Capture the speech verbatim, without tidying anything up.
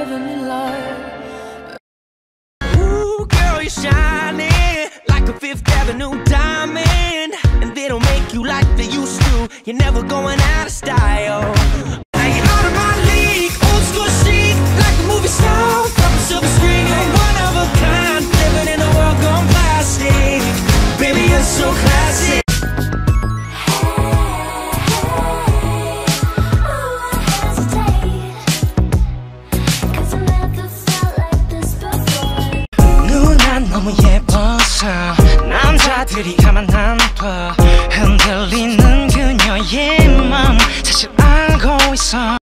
Avenue light. Ooh, girl, you're shining like a Fifth Avenue diamond, and they don't make you like they used to. You're never going out of style.